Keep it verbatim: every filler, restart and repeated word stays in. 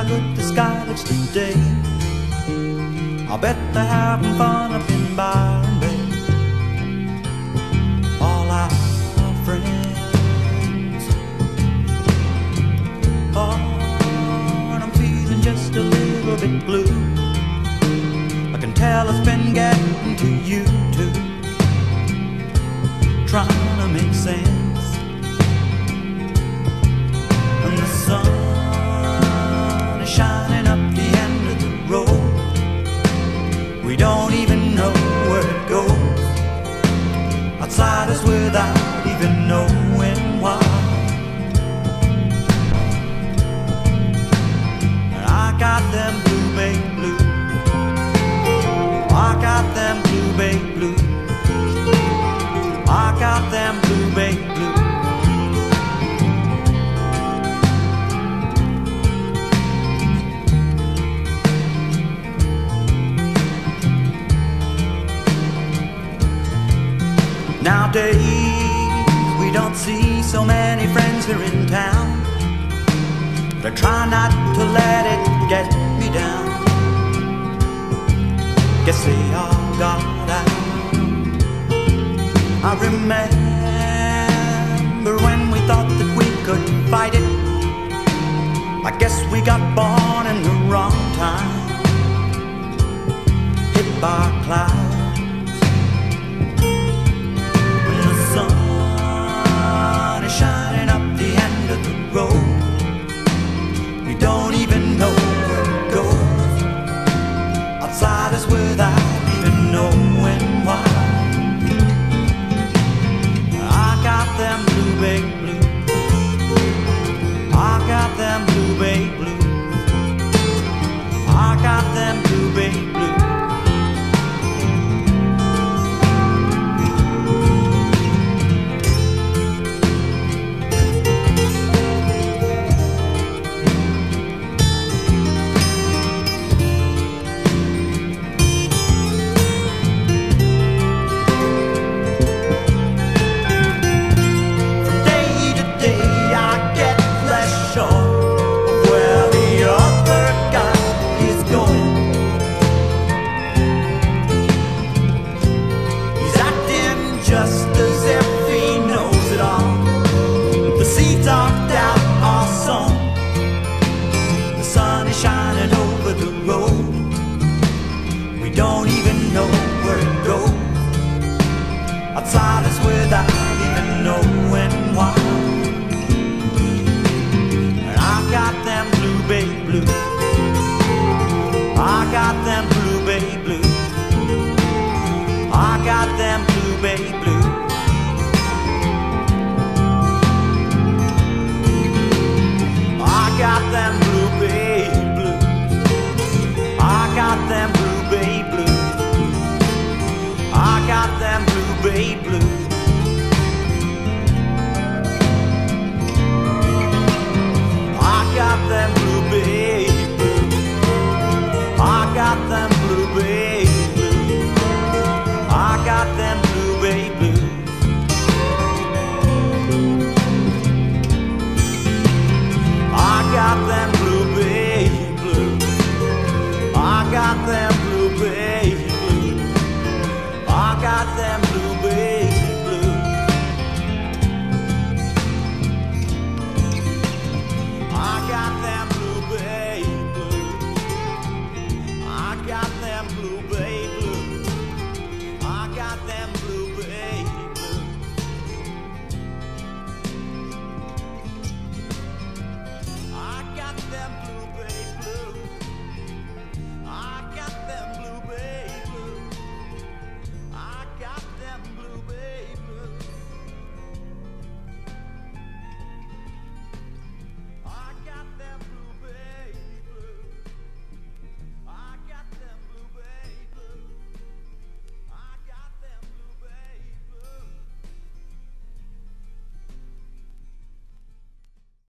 how good the sky looks today. I'll bet they're having fun up in Byron Bay. All our friends. Oh, and I'm feeling just a little bit blue. I can tell it's been getting to you too. Trying to make sense. And the sun is shining up the end of the road. We don't even know where it goes. Outsiders without even knowing why. And I got them blue bay blues. I got them blue bay blues. I got them blue bay blues. Nowadays we don't see so many friends here in town, but I try not to let it get me down. Guess they all got out. I remember when we thought that we could fight it. I guess we got born in the wrong time, hit by clouds. When the sun is shining up the end of the road, we don't even know where it goes. Outsiders without even knowing why. I got them blue bay blues. I got them blue bay blues. I got them blue bay blues. Just as if he knows it all. The seeds are down our song. The sun is shining over the road. We don't even know where it goes. Outsiders without even knowing why. And I got them blue bay blues.